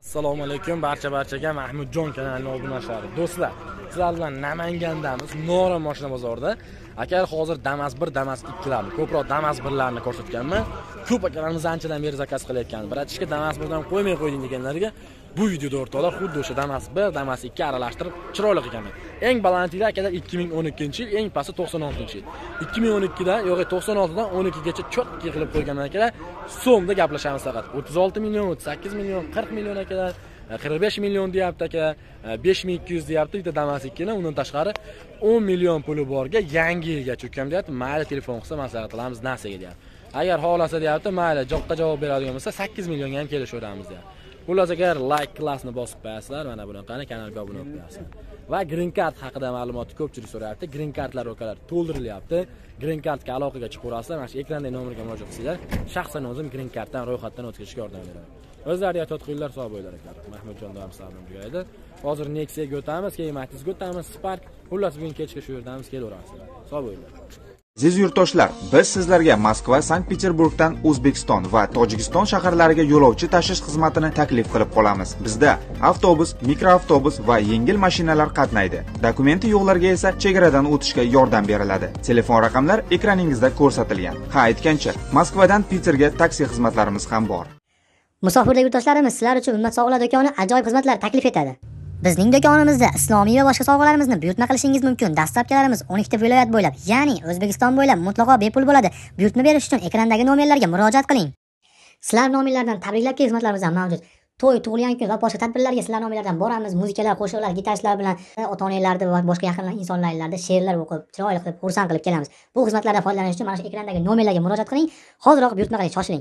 Assalomu alaykum barchaga Mahmudjon kanalining obunachilari. Do'stlar, sizlar bilan Namangandamiz, Nora mashina bozorida. Akalar hozir Damas 1, Damas 2 larni, ko'proq Damas 1 larni ko'rsatganman. Ko'p akalarimiz anchadan beri zakaz qilayotgan. Biratishga Damas 1 dan qo'ymay qo'yding deganlarga bu videoda o'rtoqlar xuddi o'sha Damas 1, Damas 2 aralashtirib chiroyli qilgan. Eng balandligi akalar 2012-yil, eng pasti 96-yil. 2012 dan yo'q 96 dan 12 gacha cho'tki qilib qo'ygan akalar. So'mda gaplashamiz faqat. 36 million, 38 million, 40 million akalar, 45 million deyapti aka, 5200 deyapti bitta Damas 2 ni, undan tashqari 10 million puli borga yangi yilga cho'kkam deyapti. Mayli telefon qilsa maslahat qilamiz narsaga deyapti. Agar xohlasa deyapti, mayli joqqa javob beradigan bo'lsa 8 millionga ham kelishaveramiz deyapti. Xullas agar like klassni bosib qo'yasizlar, mana bunaqani kanalga obuna bo'lib qo'yasizlar. Va green card haqida ma'lumotni ko'pchilik so'rayapti. Green cardlar okalar to'ldirilyapti. Green cardga aloqaga chiqib ko'rasizlar. Mana shu ekrandagi nomerga murojaat qilsanglar, shaxsan o'zim green carddan ro'yxatdan o'tkazishga yordam beraman. O'zlariga totqiylar sog' bo'linglar aka. Mahmudjon doim sabrim tugaydi. Hozir Nexia'ga o'tamiz, keyin Matiz'ga o'tamiz, Spark. Xullas bugun kechga shu yerdamiz, kelaverasizlar. Sog' bo'linglar. Aziz yurtdoshlar, biz sizlarga Moskva, Sankt-Peterburgdan O'zbekiston va Tojikiston shaharlariga yo'lovchi tashish xizmatini taklif qilib qolamiz. Bizda avtobus, mikroavtobus va yengil mashinalar qatnaydi. Dokumenti yo'qlarga esa chegaradan o'tishga yordam beriladi. Telefon raqamlar ekraningizda ko'rsatilgan. Ha, aytgancha, Moskvadan Piterga taksi xizmatlarimiz ham bor. Musofirlik yurtdoshlarimiz, sizlar uchun Ummat sovg'alar do'koni ajoyib xizmatlar taklif etadi. Bizning do'konimizda islomiy va boshqa sovg'alarimizni buyurtma qilishingiz mumkin. Dastlabkilarimiz 12 ta viloyat bo'ylab, ya'ni O'zbekiston bo'ylab mutlaqo bepul bo'ladi. Buyurtma berish uchun ekrandagi nomerlarga murojaat qiling. Sizlar nominglardan tabriklab xizmatlarimiz ham mavjud. To'y, tug'ilgan kun va boshqa tadbirlarga sizlar nominglardan boramiz. Muzikalar, qo'shiqlar, gitaristlar bilan ota-onalarni va boshqa yaqin insonlarga she'rlar o'qib, chiroyli qilib, xursand qilib kelamiz. Bu xizmatlardan foydalanish uchun mana shu ekrandagi nomerlarga murojaat qiling. Hoziroq buyurtma qiling, shoshiling.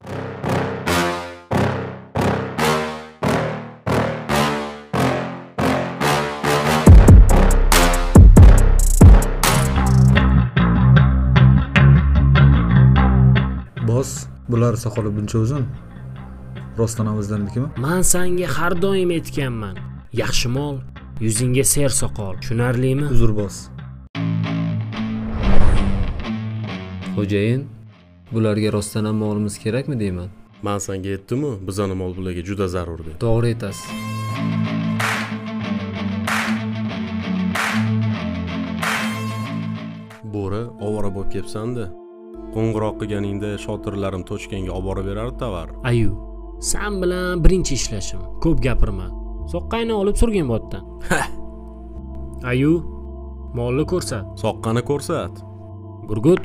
Boss, bular soqoli buncha uzun. Rostlanamizdannikimi? Men senga har doim aytganman. Yaxshi mol, yuzingga ser soqol. Tushunarlimi? Uzr boss. Xo'jayin, bularga rostlanam molimiz kerakmi deyman? Men senga aytdim-ku, bizani mol bularga juda zarur deb. To'g'ri aytasiz. Bo'ri, ovora bo'lib kelibsan-da. Qo'ng'iroq qilganingda shotirlarim Toshkentga olib borib berardi tovar. Ayu, sen bilan birinchi ishlashim. Ko'p gapirma. Soqqayni olib surgin botdan. Ayu, molni ko'rsat. Soqqani ko'rsat. Burgut.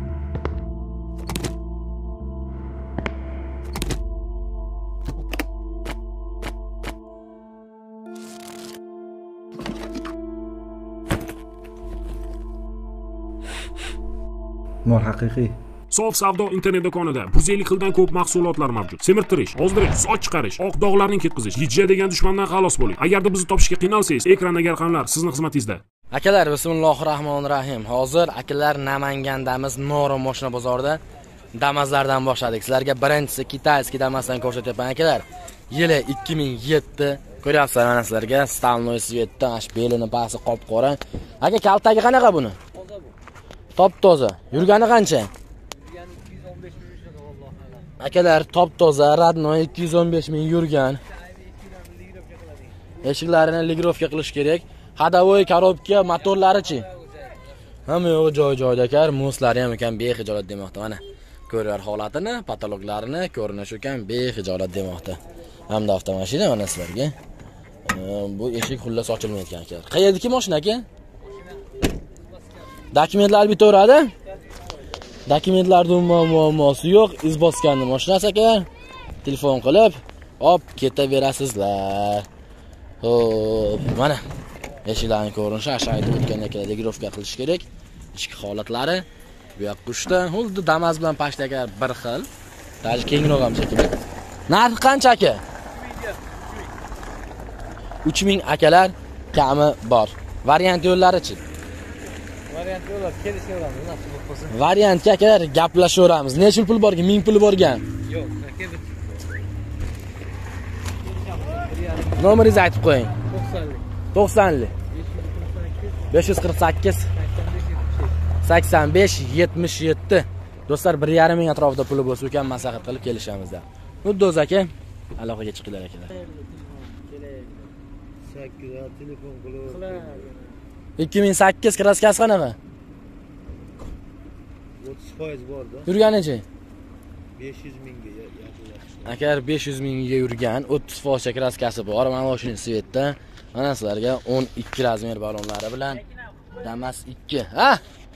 Mol haqiqiy. Sof savdo internet do'konida 150 xildan ko'p mahsulotlar mavjud. Semirtirish, ozdirish, soch chiqarish, oq dog'larni ketkazish, hijja degan dushmandan xalos bo'ling. Agarda bizni topishga qiynalsangiz, ekrandagi raqamlar sizning xizmatingizda. Akalar, bismillahirrohmanirrohim. Hozir akalar Namangandamiz, Nora mashina bozorida Damazlardan boshladik. Sizlarga birinchisi kitayskiy Damazdan ko'rsatyapman akalar. Yili 2007. Ko'ryapsizlar mana sizlarga Stalnoy svetda, ash belini pasi qop-qora. Aka, kaltagi qanaqa buni? Top-toza. Yurgani qancha? Akalar, top-toza, radnoy 215 ming yurgan. Eshiklarini ligrovka qilish kerak. Hadavoy, korobka, motorlari-chi? Hamma yo'g'i joy-joyda akar, moslari ham ekan bexijolat demoqda. Mana ko'rar holatini, patologiklarini ko'rinishi ekan bexijolat demoqda. Hamda avtomashina mana sizlarga. Bu eshik xullas ochilmayotgan ekan. Qayerdagi mashina aka? Dokumentlar bitaveradi. Dokumentlarda muammosi yo'q, iz bosganning mashinasi aka. Telefon qilib, olib ketaverasizlar. Xo'p, mana eshiklarning ko'rinishi ashayda o'tgan ekan, ligrovka qilish kerak. Ichki holatlari bu yoqqa uchta, xuddi Damas bilan pashtaga bir xil. Даже kengroq ham shekilli. Narxi qancha aka? 3000 akalar, kami bor. Variant yo'llari-chi? Variant yo'llar kelishaveramiz, nasib bo'lsa. Variantga akalar gaplashaveramiz. Necha pul borgan? 1000 puli borgan. Yo'q, aka. Nomeringizni aytib qo'ying. 90lik. 548 85 77. Do'stlar 1,5 ming atrofida puli bo'lsa ekan maslahat qilib kelishamizda. Xuddi o'zi aka, aloqaga chiqinglar akalar. 8 telefon qilib 2008 kraskasi qanaqa? 30% borda. Yurganichi? 500 mingga yaqinlashdi. Akalar 500 mingga yurgan 30% kraskasi bor. Mana mashina svetda. Mana sizlarga 12 razmer balonlari bilan Damas 2. Ha?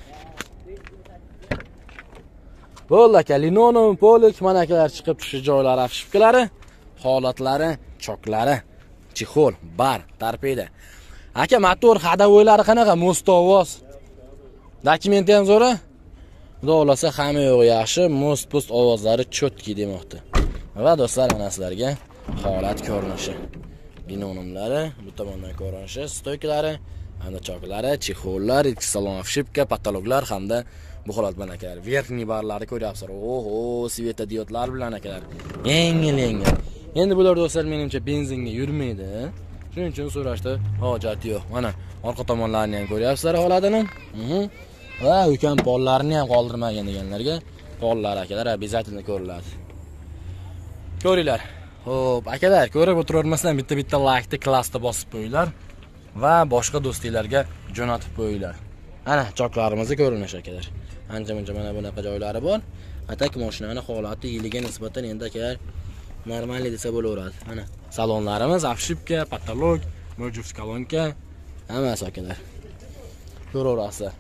Bo'ldi aka, linoleum polik mana akalar chiqib tushish joylari, afshipkalari, holatlari, choklari, chexol, bar, torpeda. Aka, motor hadavoylari qanaqa? Mostovoz. Dokumenti ham zo'ra? Xudo xolasa hamma yo'q yaxshi, most-post ovozlari chotki demoqda. Va do'stlar, ana sizlarga holat ko'rinishi. Linoleumlari, bu tomondan ko'rinishi, stoykalari, hamda choklari, chexollar, ichki salon afshipka, patologlar hamda bu holat bilan akalar. Verniy barlari ko'ryapsizlar. Oho, svetodiodlar bilan akalar. Yengil. Endi bular do'stlar menimcha benzinga yurmaydi. Shuning uchun so'rashda hojat yo'q. Mana orqa tomonlarini ham ko'ryapsizlar holatini. Va ukam pollarni ham qoldirmagan deganlarga pollar akalar обязательно ko'riladi. Ko'ringlar. Xo'p, akalar, ko'rib o'tiravermasdan bitta like-ni klassda bosib qo'yinglar va boshqa do'stlarga jo'natib qo'yinglar. Ana choklarimizni ko'rinish akalar. Ancha-muncha mana bunaqa joylari bor. Atak mashinani holati yiliga nisbatan endi akalar normal desa bo'laveradi. Mana salonlarimiz afshipka, patolog, mo'juz kolonka, hammasi akalar. Ko'raverasizlar.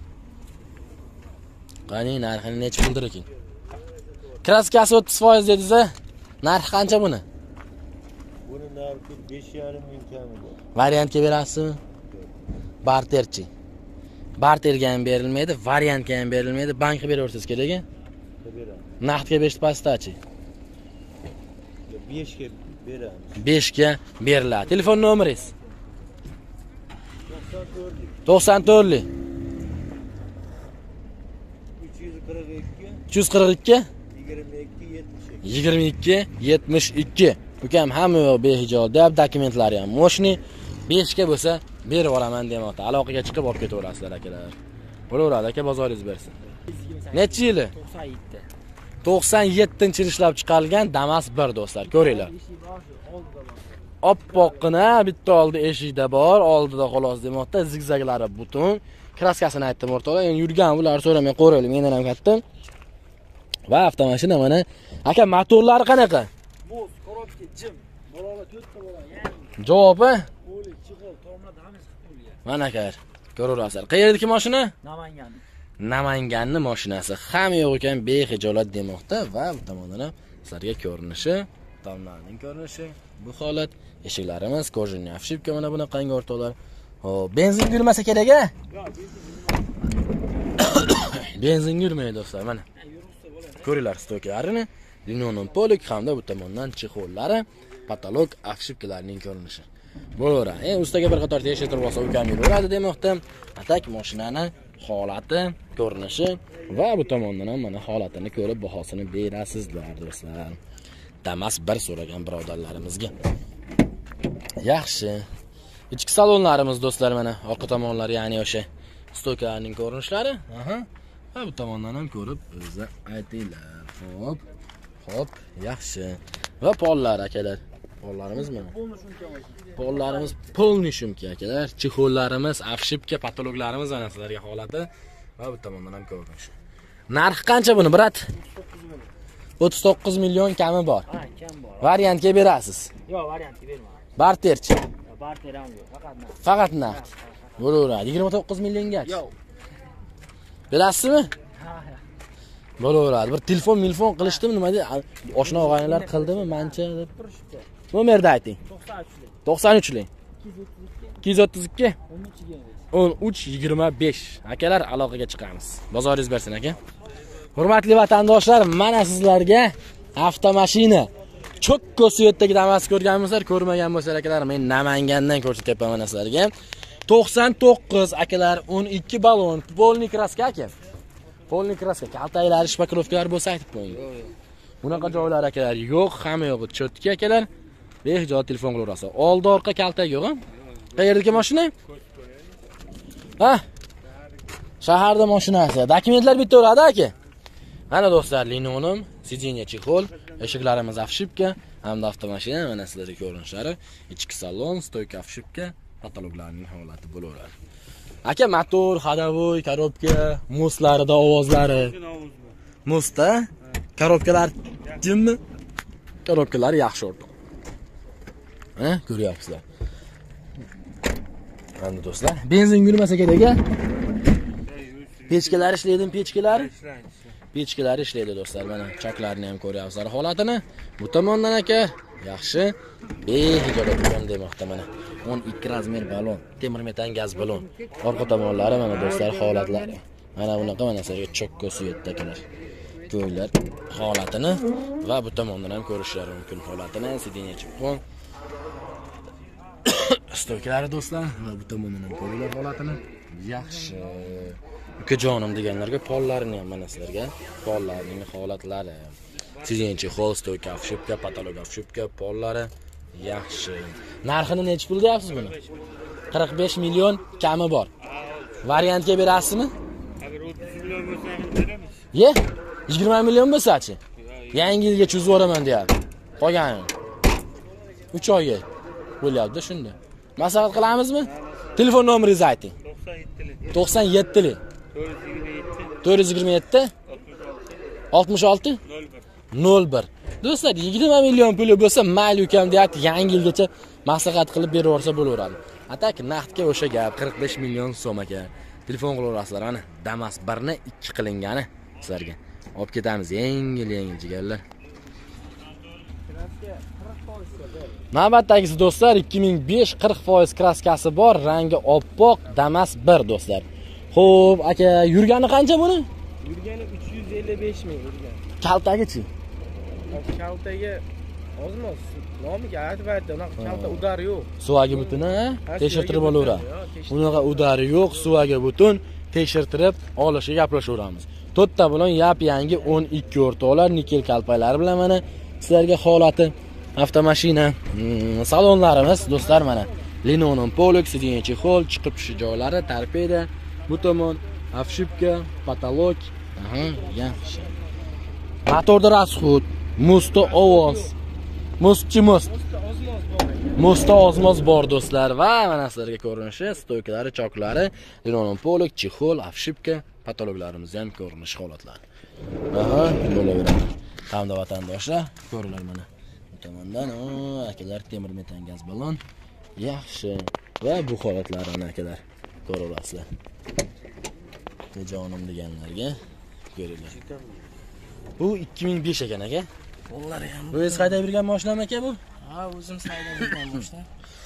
Qani narxini necha puldir ekan? Kraskasi 30% dedingiz-a? Narxi qancha buni? Buni narxi 5,5 ming kami bor. Variantga berasizmi? Barterchi. Barterga ham berilmaydi, variantga ham berilmaydi. Bankga beraversangiz kerak-a? Beraman. Naqdga 5%chi. 5 ga beramiz. 5 ga beriladi. Telefon nomeringiz? 94 94lik. 342 342 22 72. 22 72. Ukam hamma yo'q behijob deb dokumentlari ham moshni 5 ga bo'lsa berib yuboraman demoqda. Aloqaga chiqib olib ketaverasizlar akalar. Bo'laveradi aka, bozoringiz bersin. Necha yili? 97-yil ishlab chiqarilgan Damas 1 do'stlar, ko'ringlar. Oppoqqina bitta oldi eshikda bor, oldida xolos demoqda, zigzaglari butun. Kraskasini aytdim o'rtoqlar. Endi yurgan bular so'ramay qo'raylik, mendan ham katta. Va avtomashina mana. Aka, motorlari qanaqa? Moz, korobka, jim. Bolalar 4 ta bola, ya'ni. Javobi? Polik, chig'ol, tomlarda hammasi qilib qo'yilgan. Mana akalar, ko'raverasizlar. Qayerdagi mashina? Namangan. Namanganning mashinasi. Hamma yo'q ekan, behijolat demoqda va bu tomondan ham sizlarga ko'rinishi, tomlarning ko'rinishi, bu holat, eshiklarimiz, kojinli afshipka mana bunaqangi o'rtoqlar. Xo'p, benzin yurmasa kerak-a? Yo'q, Benzin yurmaydi do'stlar, mana. Ko'ringlar stoykalarni, linoleum polik hamda bu tomondan chexollari, patolog afshipkalarining ko'rinishi. Bo'laveradi. Ustaga bir qator tekshirtirib olsa ukam yuraveradi demoqda. Atak mashinani holati, ko'rinishi va bu tomondan ham mana holatini ko'rib bahosini berasizlar do'stlar. Damas 1 so'ragan birodarlarimizga. Yaxshi. Ichki salonlarimiz do'stlar mana orqa tomonlari, ya'ni o'sha stoykalarning ko'rinishlari. Va bu tomondan ham ko'rib o'zi aytinglar. Xo'p, yaxshi. Va pollar akalar. Pollarimiz mana. Pollarimiz polni shumki akalar. Chexollarimiz, afshipka, patologlarimiz mana sizlarga holati va bu tomondan ham ko'rinishi. Narxi qancha buni, brat? 39 million kami bor. Ha, kam bor. Variantga berasiz. Yo'q, variantga bermayman. Barterchi. Barter ham yo'q, faqat naqd. Faqat naqd. Bo'laveradi. 29 millionga. Yo'q. Berasizmi? Bo'laveradi. Bir telefon qilishdimi, nima deydi? Oshna og'aynilar qildimi, mancha deb. Nomerni ayting. 93lik. 232 1325. Akalar, aloqaga chiqamiz. Bozoringiz bersin aka. Hurmatli vatandoshlar, mana sizlarga avtomashina Chokko svetdagi Damas ko'rganmisizlar, ko'rmagan bo'lsalar akalar, men Namangandan ko'rsatyapman mana sizlarga. 99 akalar, 12 balon, polni kraska aka. Polni kraska, kaltaklari, shpakirovkalar bo'lsa aytib qo'ying. Bunaqa joylar akalar yo'q, hamma yo'q, chotki akalar. Behijoat telefon qilaverasiz. Oldi orqa kaltak yo'q-a? Qayerdagi mashina? Ha? Shaharda mashinasi. Dokumentlar bitta bo'ladi aka. Mana do'stlar, linoleum, sideniya chexol, eshiklarimiz afshipka, hamda avtomashina mana sizlarga ko'rinishlari, ichki salon, stoyka, afshipka, kataloglarning holati bo'laveradi. Aka, motor, ходовой, korobka, mostlarida ovozlari. Mostda korobkalar jimmi? Korobkalar yaxshi o'rtoq. Ha, ko'ryapsizlar. Mana do'stlar, benzin yurmasa kerak a? Pechkalar ishlaydimi, pechkalar? Pechkalar ishlaydi do'stlar. Mana choklarni ham ko'ryapsizlar holatini. Bu tomondan aka yaxshi behijolat bo'lgan demoqda mana. 12 razmer balon, temir metan gaz balon. Orqa tomonlari mana do'stlar holatlari. Mana bunaqa mana sizlarga chokka suyatda akalar. Ko'ylar holatini va bu tomondan ham ko'rishlari mumkin holatini. Sidenya chipqon. Stoykalari do'stlar va bu tomondan ham ko'ringlar holatini. Yaxshi. Ukajonim deganlarga pollarini ham mana sizlarga pollarning holatlari. Sizinchi hol, stoyka, afshipka, patolog afshipka, pollari yaxshi. Narxini necha pul deyapsiz buni? 45 million kami bor. Variantga berasizmi? Agar 30 million bo'lsa ham beramiz. Ye? 20 million bo'lsa-chi? Yangi yilga cho'zib yuboraman deyapti. Qolgani 3 oyga bo'lyapti shunda. Maslahat qilamizmi? Telefon nomeringizni ayting. 97lik 427 66 01. Do'stlar, 20 million puli bo'lsa, mayli ukam deyapti, yangi yilgacha maslahat qilib beraversa bo'laveradi. Atak naqdga o'sha gap 45 million so'm aka. Telefon qilaverasizlar, ana Damas 1 ni 2 qilingani sizlarga. Olib ketamiz yengil jigarlar. Navbatdagisi do'stlar 2005 40% kraskasi bor, rangi oppoq Damas 1 do'stlar. Xo'p, aka, yurgani qancha buni? Yurgani 355 ming yurgan. Kaltagichi? Kaltaga ozmoz. Nomiga aytibdi, unaqa kalta udari yo'q. Suvagi butun, tekshirtirib olaveradi. Unaqa udari yo'q, suvagi butun, tekshirtirib olishga gaplashaveramiz. To'rtta bilan yap-yangi 12 o'rtoqlar nikel kalpaklari bilan mana sizlarga holati avtomashina. Salonlarimiz do'stlar mana linoleum polok, sidenya chexol, chiqib tushish joylari, torpeda, bu tomon afshipka, patolog. Aha, yaxshi. Motorda rasxut, mustda ovoz. Mustchi must. Mustda ozmoz bor do'stlar va mana sizlarga ko'rinishi, stoykalari, choklari, linoleum polok, chexol, afshipka, patologlarimiz ham ko'rinish holatlari. Aha, bo'laveradi. Hamda vatandoshlar, ko'ringlar mana. Bu tomondan akalar temir metan gaz balon. Yaxshi. Va bu holatlarni akalar ko'rasizlar. Jonim deganlarga ko'ringlar. Bu 2005 ekan aka. Bunlar ham. Bu o'z haydab yurgan mashinami aka bu? Ha, o'zim haydab yurgan mashina.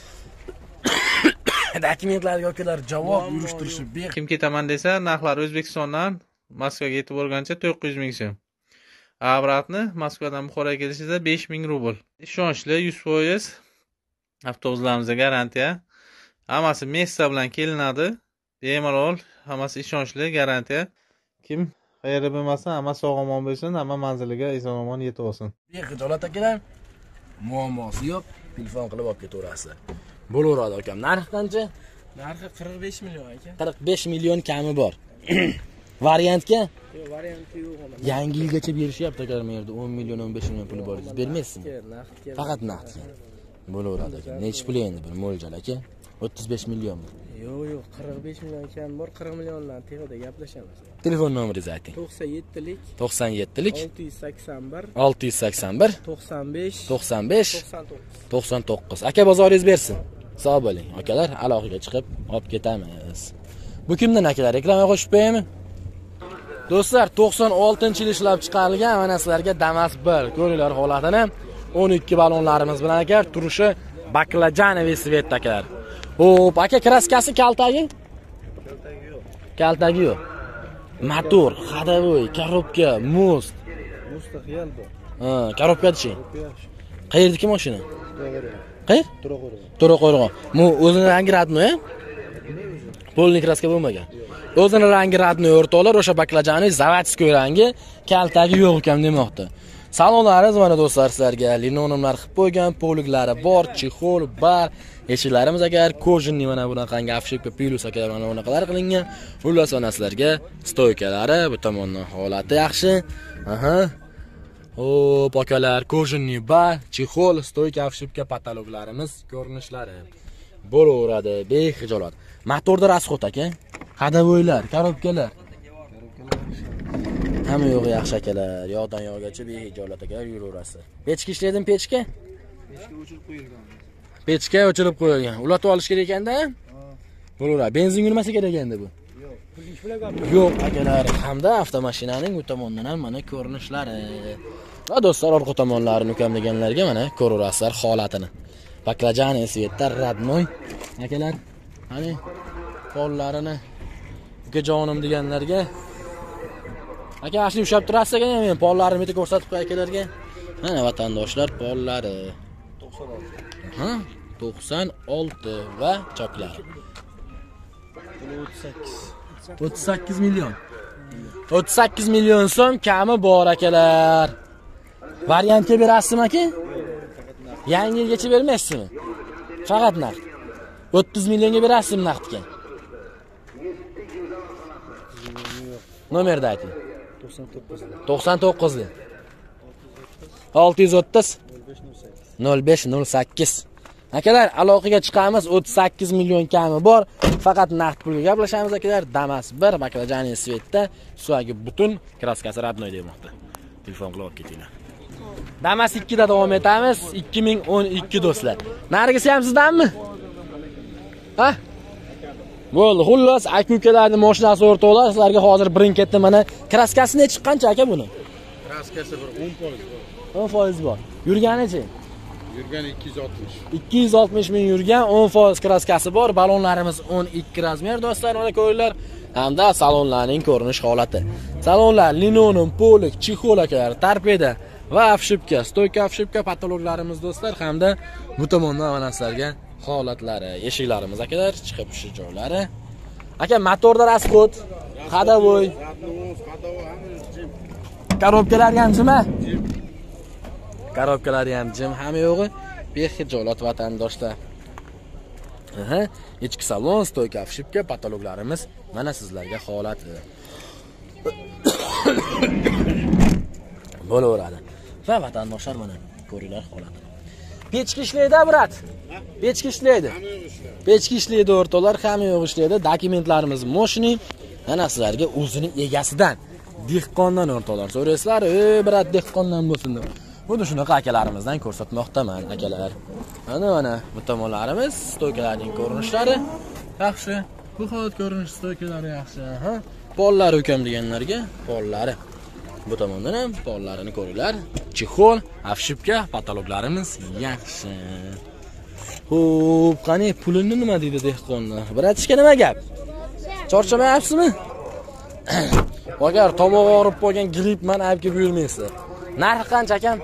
Dokumentlarga akalar javob yurishtirishib ber. Kim ketaman desa, narxlar O'zbekistondan Moskvaga yetib borgancha 900 ming so'm. Obratni Moskvadan Buxoroga kelishida 5000 rubl. Ishonchli 100% avtobuslarimizga garantiya. Hammasi messa bilan kelinadi. Bemalol, hammasi ishonchli, garantiya. Kim qayerda bo'lmasa, hamma sog'-omon bo'lsin, hamma manziliga eson-omon yetib olsin. Bexijolat akalar, muammosi yo'q, telefon qilib olib ketaverasizlar. Bo'laveradi akam. Narxi qancha? Narxi 45 million aka. 45 million kami bor. Variantga? Yo'q, varianti yo'q. Yangi yilgacha berishyapti akalar, men yerda 10 million, 15 million puli bor. Siz bermaysizmi? Naqdga. Faqat naqdga. Bo'laveradi aka. Necha pul endi bir mo'ljal aka? 35 million. Yo'q, 45 million kam bor, 40 milliondan texoda gaplashamiz. Telefon nomeringizni ayting. 97lik 97lik 681 681 95 95 99. 99. Aka bozoringiz bersin. Sog' bo'ling. Akalar, aloqaga chiqib olib ketamiz. Bu kimdan akalar? Reklama qo'shib qo'yaymi? Do'stlar, 96-yil ishlab chiqarilgan mana sizlarga Damas 1 ko'ringlar holatini. 12 ballonlarimiz bilan aka turishi baklajanoviy svet akalar. Xo'p, aka kraskasi kaltagi? Kaltagi yo'q. Kaltagi yo'q. Motor, ходовой, korobka, most. Mustda xiyal bor. Ha, korobka-chi. Qayerdagi mashina? Qayer? To'raqo'rg'on. Bu o'zini rangi radnoy, polni kraska bo'lmagan. O'zini rangi radnoy o'rtoqlar, o'sha baklajanoviy zavodskiy rangi, kaltagi yo'q ekan demoqda. Salonlarimiz mana do'stlar sizlarga linoleumlar qilib qo'ygan, poliglari bor, chexol, bar, eshiklarimiz agar kojinni mana bunaqangi afshipka plus aka mana bunaqalar qilingan. Xullas mana sizlarga stoykalari bu tomondan holati yaxshi. Aha. Hop, akalar, kojinniy ba, chexol, stoyka, avshipka patologlarimiz ko'rinishlari bo'laveradi bexijolat. Motorda rasxot aka. Hadavoylar, korobkalar. Hamma yo'g'i yaxshi akalar. Yoqdan yo'g'gacha bexijolat akalar yuraverasiz. Pechka ishlaydimi pechka? Pechka o'chirib qo'yilgan. Pechka o'chirib qo'yilgan. Ulatib olish kerak ekanda? Bo'laveradi. Benzin yurmasa kerak endi bu. Yo'q akalar, hamda avtomashinaning bu tomondan ham mana ko'rinishlari. Va do'stlar, orqa tomonlarini ukamlaganlarga mana ko'raverasizlar holatini. Baklajani svetda radnoy akalar. Mana qo'llarini ukajonim deganlarga aka ashni ushlab turasiz ekan, men pollarimni bitta ko'rsatib qo'y akalarga. Mana vatandoshlar pollari 96. Ha, 96 va choklar. 38 million. 38 million so'm kami bor akalar. Variantga berasizmi aka? Yangi yilgacha bermaysizmi? Faqat naqd. 30 millionga berasizmi naqdga? Nomerni ayting. 99 da. 630 0508. Akalar, aloqaga chiqamiz. 38 million kami bor. Faqat naqd pulga gaplashamiz akalar. Damas 1 baklajani svetda, suagi butun, kraskasi radnoy demoqda. Telefon qilib olib ketinglar. Damas 2 da davom etamiz. 2012 do'stlar. Nargisi ham sizdanmi? Ha? Bo'ldi. Xullas, aka-ukalarning mashinasi o'rtoqlar, sizlarga hozir brinketni mana kraskasi necha chiqqancha aka buni? Kraskasi bir 10% bor. 10% bor. Yurganichi? Yurgan 260. 260 ming yurgan, 10% kraskasi bor. Balonlarimiz 12 razmer do'stlar, mana ko'ringlar. Hamda salonlarning ko'rinish holati. Salonlar linoleum, polik, chexol akalar, torpeda va avshipka, stoyka avshipka patologlarimiz do'stlar, hamda bu tomondan mana sizlarga holatlari, eshiklarimiz akalar, chiqib tushish joylari. Aka, motorda rasxot, hadavoy, korobkalar ham jimmi? Korobkalari ham jim, hamma yo'g'i bexijolat vatandoshlar. Aha, ichki salon, stoyka avshipka patologlarimiz mana sizlarga holati. Bo'laveradi. Va vatandoshlar mana ko'ringlar holatini. Pechki ishlaydi, brat. Pechki ishlaydi. Pechki ishlaydi o'rtoqlar, hamma yo'q ishlaydi. Dokumentlarimiz moshini mana sizlarga o'zini egasidan, dehqondan o'rtoqlar so'raysizlar, brat dehqondan bo'lsin deb. Buni shunaqa akalarimizdan ko'rsatmoqdaman akalar. Mana bu tomonlarimiz, stoykalarning ko'rinishlari yaxshi. Bu holat ko'rinish stoykalari yaxshi. Ha? Pollar ukam deganlarga pollari. Bu tomondan ham pollarini ko'ringlar. Chexol, avshipka patologlarimiz yaxshi. Xo'p, qani pulini nima deydi dehqonlar? Biratishga nima gap? Charchamayapsizmi? Agar tomoq og'rib qolgan grippman aybga buyurmaysiz. Narxi qancha akam?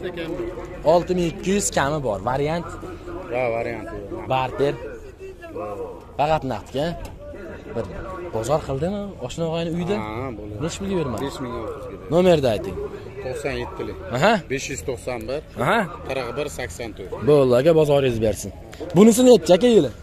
6200 kami bor. Variant? Ha, variant. Barter. Faqat naqdga. Bir bozor qildimi? Oshna og'ayni uyda? Ha, bo'ladi. Nech pulga berman? 5 ming kerak. Nomerni ayting. 97 lik. Aha. 591. Aha. 41 84. Bo'ldi, aka, bozoringiz bersin. Bunisi necha aka yili?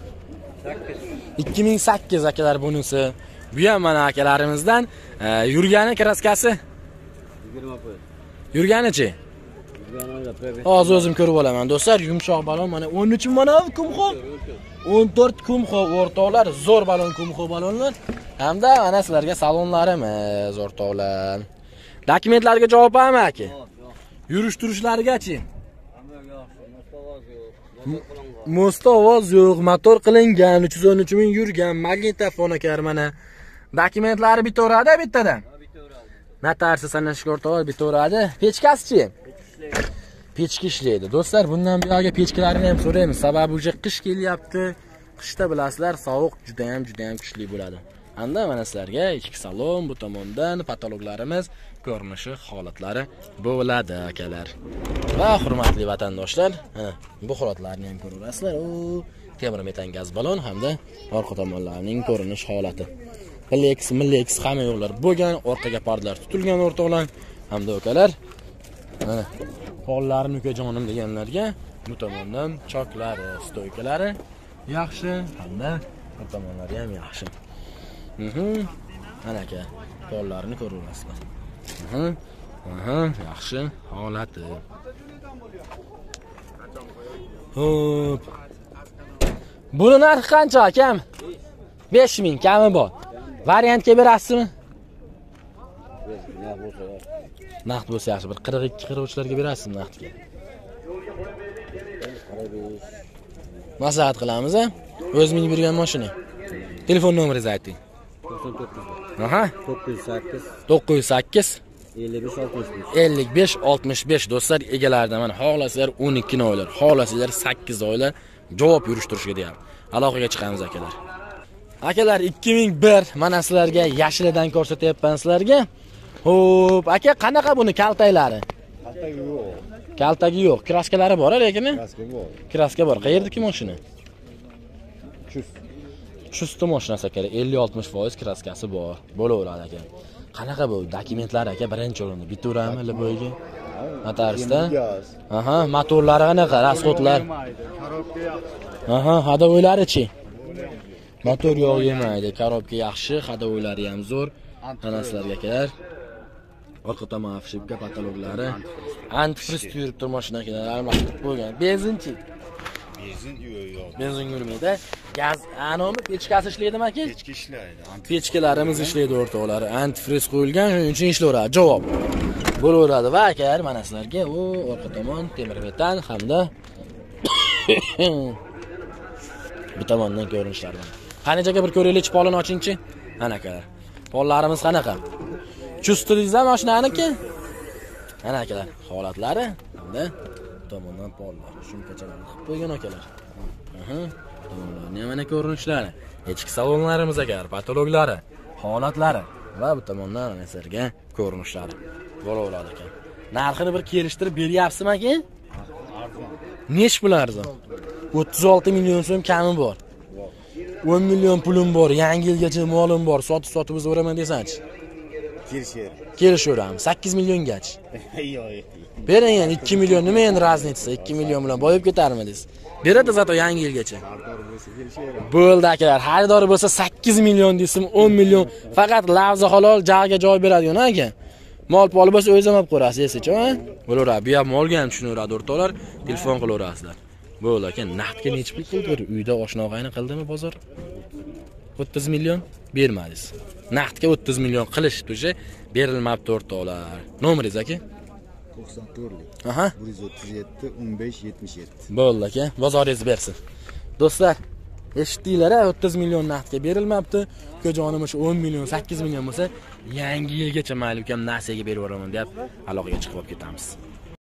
2008 akalar bunisi. Bu ham mana akalarimizdan yurgani kraskasi 20%. Yurganichi? Hozir o'zim ko'rib olaman do'stlar, yumshoq balon mana 13 mana kumxo. 14 kumxo o'rtoqlar, zo'r balon kumxo balonlar. Hamda mana sizlarga salonlarimiz o'rtoqlar. Dokumentlarga javob bermi aka? Yurish turishlarigachi? Mostovoz yo'q, motor qilingan, 313 ming yurgan, magnitofon akar mana. Dokumentlari bitaveradi bittadan. Notarsi sanashga o'rtoqlar bitaveradi. Pechkasichi? Pechka ishlaydi. Do'stlar, bundan buyoqqa pechkalarini ham so'raymiz. Sababi uje qish kelyapti. Qishda bilasizlar, sovuq juda ham kuchli bo'ladi. Hamda mana sizlarga ichki salon, bu tomondan patologlarimiz ko'rinishi, holatlari bo'ladi akalar. Va hurmatli vatandoshlar, bu holatlarni ham ko'rasizlar. Temir metan gaz balon hamda orqa tomonlarining ko'rinish holati. Milliy X hamma yo'llar bo'lgan, orqaga pardalar tutilgan o'rtoqlar hamda ukalar. Qo'llarini ukajonim deganlarga bu tomondan choklari, stoykalari yaxshi hamda bu tomonlari ham yaxshi. Mana aka, qo'llarini ko'raverasizlar. Aha, yaxshi holati. Hop. Buni narxi qancha akam? 5000 kami bor. Variantga berasizmi? Naqd bo'lsa yaxshi, bir 42-43larga berasizmi naqdga? Maslahat qilamiz a? O'z minib yurgan mashina. Telefon nomeringizni ayting. 99. Aha. 908 55-65 do'stlar egalarida mana xohlasizlar 12 oylar, xohlasizlar 8 oylar javob yurishtirishga deyapti. Aloqaga chiqamiz akalar. Akalar 2001 mana sizlarga yashilidan ko'rsatyapman sizlarga. Xo'p, aka qanaqa buni kaltaklari? Kaltagi yo'q. Kaltagi yo'q, kraskalari bor lekin. Kraska bor. Kraska bor. Qayerdagi mashina? Chust. Mashinasi aka 50-60% kraskasi bor. Bo'laveradi aka. Qanaqa bu dokumentlari aka birinchi o'rinda biturami liboyga? Notariusda. Aha, motorlari qanaqa? Rasxodlar. Aha, hadovoylari-chi? Motor yog' yemaydi, korobka yaxshi, hadovoylari ham zo'r. Ana sizlarga akalar. Orqa tomon afshibga patologlari. Antifriz tuyurib mashina akalar, almashtirib qo'ygan. Benzinchi? Benzin yo'q. Benzin yurmaydi. Gaz anomi pechkasi ishlaydimi aka? Pechka ishlaydi. Pechkalarimiz ishlaydi o'rtoqlar. Antifriz qo'yilgan, shuning uchun ishlayveradi. Javob bo'laveradi va akalar mana sizlarga u orqa tomon temir metal hamda bu tomondan ko'rinishlar bor. Qanchaga bir ko'raylikchi, polini ochingchi. Ana akalar. Pollarimiz qanaqa? Chustidingizmi mashinaniki? Ana akalar, holatlari hamda tomondan pollar. Shunchachalarni qilib qo'ygan akalar. Aha. Tomonlarni mana ko'rinishlari. Ichki salonlarimiz akalar, patologlari, holatlari va bu tomondan nazarga ko'rinishlari bo'laveradi ekan. Narxini bir kelishtirib beryapsizmi aka? Nech pul arzon? 36 million so'm kami bor. 10 million pulim bor, yangi yilgacha molim bor, sotib o'raman desanchi. Kelishaveramiz. 8 milliongacha. Bering endi 2 million nima endi raznitsa? 2 million bilan boyib ketarmidingiz? Beradi zato yangi yilgacha. Bo'ldi akalar, xaridor bo'lsa 8 million desam 10 million faqat lavza halol jag'iga joy beradigan aka. Mol-pol bo'lsa o'zingiz ham olib qo'yasiz, esichi, ha? Bo'laveradi. Bu ham molga ham tushunaveradi o'rtoqlar. Telefon qilaverasizlar. Bo'ldi aka, naqdga necha pul qildi? Uyda oshna-og'ayni qildimi bozor? 30 million bermadingiz. Naqdga 30 million qilish to'sha berilmabdi o'rtoqlar. Nomeringiz aka? 94lik. Aha. 137 15 77. Bo'ldi aka, bozoringiz bersin. Do'stlar, eshitdinglar-a, 30 million naqdga berilmabdi. Ko'jonim o'sha 10 million, 8 million bo'lsa, yangi yilgacha mayli ukam nasiyaga berib yuboraman deb aloqaga chiqib ketamiz.